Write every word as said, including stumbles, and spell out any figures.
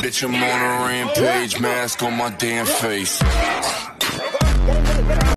bitch, I'm on a rampage, mask on my damn face.